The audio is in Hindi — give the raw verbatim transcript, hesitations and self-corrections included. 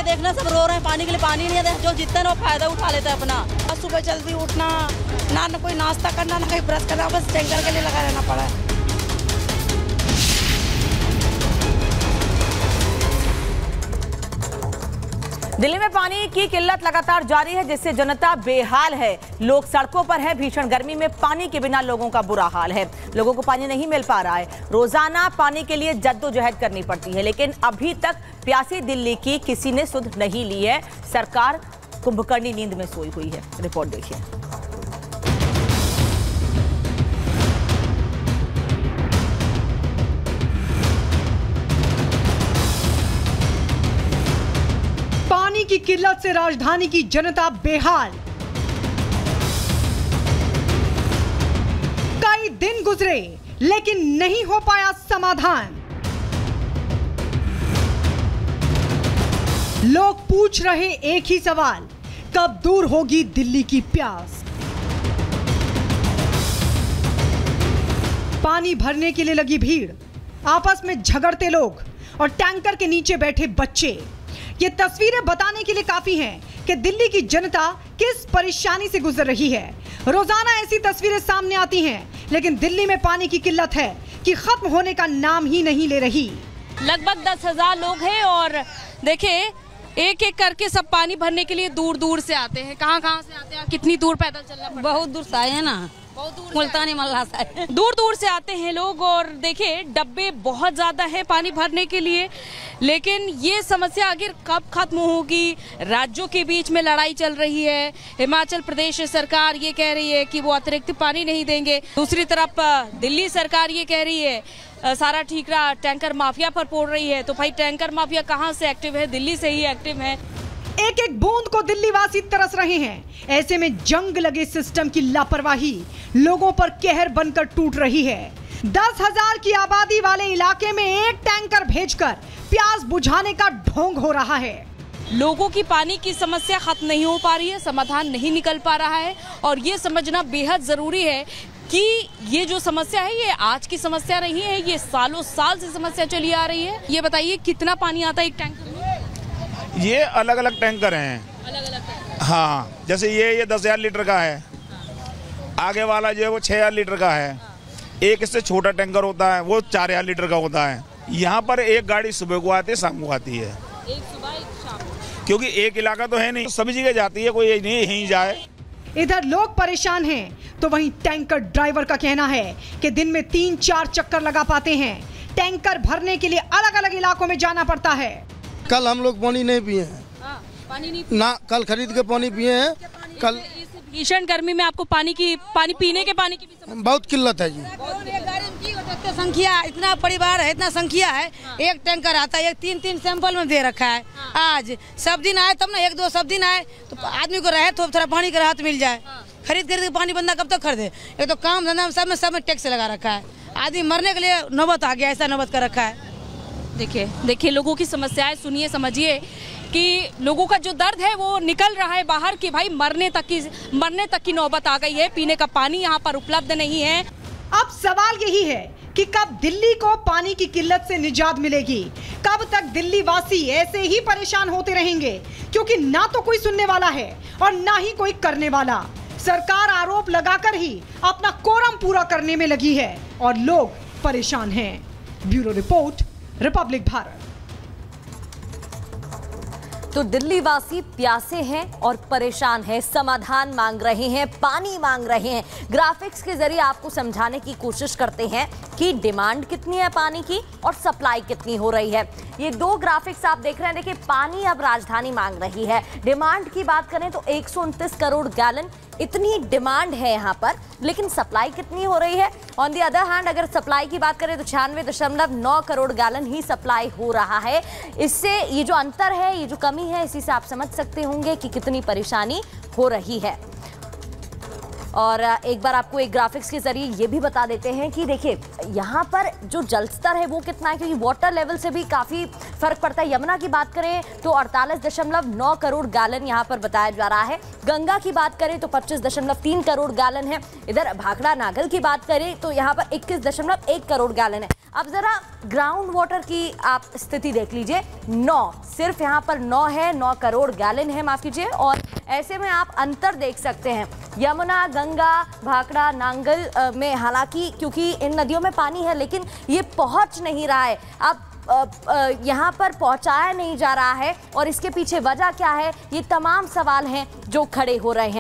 के देखना, सब रो रहे हैं पानी के लिए, पानी नहीं है, जो जीतते हैं वो फायदा उठा लेते हैं अपना। सुबह जल्दी उठना, ना ना कोई नाश्ता करना, ना कहीं ब्रश करना, बस टैंकर के लिए लगा रहना पड़ा है। दिल्ली में पानी की किल्लत लगातार जारी है, जिससे जनता बेहाल है। लोग सड़कों पर हैं। भीषण गर्मी में पानी के बिना लोगों का बुरा हाल है। लोगों को पानी नहीं मिल पा रहा है। रोजाना पानी के लिए जद्दोजहद करनी पड़ती है, लेकिन अभी तक प्यासी दिल्ली की किसी ने सुध नहीं ली है। सरकार कुंभकर्णी नींद में सोई हुई है। रिपोर्ट देखिए। पानी की किल्लत से राजधानी की जनता बेहाल। कई दिन गुजरे लेकिन नहीं हो पाया समाधान। लोग पूछ रहे एक ही सवाल, कब दूर होगी दिल्ली की प्यास। पानी भरने के लिए लगी भीड़, आपस में झगड़ते लोग और टैंकर के नीचे बैठे बच्चे। ये तस्वीरें बताने के लिए काफी हैं कि दिल्ली की जनता किस परेशानी से गुजर रही है। रोजाना ऐसी तस्वीरें सामने आती हैं, लेकिन दिल्ली में पानी की किल्लत है कि खत्म होने का नाम ही नहीं ले रही। लगभग दस हजार लोग हैं और देखिए एक एक करके सब पानी भरने के लिए दूर दूर से आते हैं। कहाँ कहाँ से आते हैं? कितनी दूर पैदल चलना पड़ता है? बहुत दूर से आए हैं ना, बहुत दूर मुल्तानी मल्ला से दूर दूर से आते हैं लोग। और देखिए डब्बे बहुत ज्यादा है पानी भरने के लिए, लेकिन ये समस्या आखिर कब खत्म होगी? राज्यों के बीच में लड़ाई चल रही है। हिमाचल प्रदेश सरकार ये कह रही है कि वो अतिरिक्त पानी नहीं देंगे, दूसरी तरफ दिल्ली सरकार ये कह रही है सारा ठीकरा टैंकर माफिया पर पोड़ रही है। तो भाई टैंकर माफिया कहाँ से एक्टिव है? दिल्ली से ही एक्टिव है। एक एक बूंद को दिल्ली वासी तरस रहे हैं। ऐसे में जंग लगे सिस्टम की लापरवाही लोगों पर कहर बनकर टूट रही है। दस हजार की आबादी वाले इलाके में एक टैंकर भेजकर प्यास बुझाने का ढोंग हो रहा है। लोगों की पानी की समस्या खत्म नहीं हो पा रही है, समाधान नहीं निकल पा रहा है। और ये समझना बेहद जरूरी है कि ये जो समस्या है ये आज की समस्या नहीं है, ये सालों साल से समस्या चली आ रही है। ये बताइए कितना पानी आता है एक टैंकर में? ये अलग अलग टैंकर हैं। अलग अलग टैंकर। हाँ, जैसे ये ये दस हजार लीटर का है। आगे वाला जो है वो छह हजार लीटर का है। एक इससे छोटा टैंकर होता है, वो चार हजार लीटर का होता है। यहाँ पर एक गाड़ी सुबह को आती है, शाम को आती है। एक सुबह एक शाम। क्योंकि एक इलाका तो है नहीं, सभी जगह जाती है, कोई नहीं यहीं जाए। इधर लोग परेशान हैं, तो वहीं टैंकर ड्राइवर का कहना है कि दिन में तीन चार चक्कर लगा पाते हैं। टैंकर भरने के लिए अलग अलग इलाकों में जाना पड़ता है। कल हम लोग पानी नहीं पिए हैं। हाँ, पानी नहीं पिए। ना, कल खरीद के पानी पिए हैं। कल इस भीषण गर्मी में आपको पानी की पानी पीने के पानी की भी समस्या बहुत किल्लत है जी। इतना संख्या इतना परिवार है, इतना संख्या है। हाँ। एक टैंकर आता है, एक तीन तीन सैंपल में दे रखा है। हाँ। आज सब दिन आए तब ना, एक दो सब दिन आए तो आदमी को रहे तो थोड़ा पानी का राहत मिल जाए। हाँ। खरीद खरीद के पानी बंदा कब तक खरीदे? एक तो काम धंधा सब में सब में टैक्स लगा रखा है। आदमी मरने के लिए नौबत आ गया, ऐसा नौबत कर रखा है। देखिए देखिए लोगों की समस्याएं सुनिए, समझिए कि लोगों का जो दर्द है वो निकल रहा है बाहर कि भाई मरने तक की मरने तक की नौबत आ गई है। पीने का पानी यहाँ पर उपलब्ध नहीं है। अब सवाल यही है कि कब दिल्ली को पानी की किल्लत से निजात मिलेगी? कब तक दिल्ली वासी ऐसे ही परेशान होते रहेंगे? क्योंकि ना तो कोई सुनने वाला है और ना ही कोई करने वाला। सरकार आरोप लगाकर ही अपना कोरम पूरा करने में लगी है और लोग परेशान हैं। Bureau report, Republic Bharat. तो दिल्ली वासी प्यासे हैं और परेशान हैं, समाधान मांग रहे हैं, पानी मांग रहे हैं। ग्राफिक्स के जरिए आपको समझाने की कोशिश करते हैं कि डिमांड कितनी है पानी की और सप्लाई कितनी हो रही है। ये दो ग्राफिक्स आप देख रहे हैं। देखिए पानी अब राजधानी मांग रही है। डिमांड की बात करें तो एक सौ उनतीस करोड़ गैलन इतनी डिमांड है यहाँ पर, लेकिन सप्लाई कितनी हो रही है? ऑन दी अदर हैंड अगर सप्लाई की बात करें तो छियानवे दशमलव नौ करोड़ गैलन ही सप्लाई हो रहा है। इससे ये जो अंतर है, ये जो कमी है, इसी से आप समझ सकते होंगे कि कितनी परेशानी हो रही है। और एक बार आपको एक ग्राफिक्स के जरिए ये भी बता देते हैं कि देखिए यहाँ पर जो जल स्तर है वो कितना है, क्योंकि वाटर लेवल से भी काफ़ी फर्क पड़ता है। यमुना की बात करें तो अड़तालीस दशमलव नौ करोड़ गैलन यहाँ पर बताया जा रहा है। गंगा की बात करें तो पच्चीस दशमलव तीन करोड़ गैलन है। इधर भाखड़ा नागल की बात करें तो यहाँ पर इक्कीस दशमलव एक करोड़ गैलन है। अब जरा ग्राउंड वाटर की आप स्थिति देख लीजिए, नौ, सिर्फ यहाँ पर नौ है, नौ करोड़ गैलन है, माफ कीजिए। और ऐसे में आप अंतर देख सकते हैं, यमुना, गंगा, भाखड़ा, नांगल में हालांकि क्योंकि इन नदियों में पानी है लेकिन ये पहुंच नहीं रहा है, अब यहाँ पर पहुंचाया नहीं जा रहा है। और इसके पीछे वजह क्या है, ये तमाम सवाल हैं जो खड़े हो रहे हैं।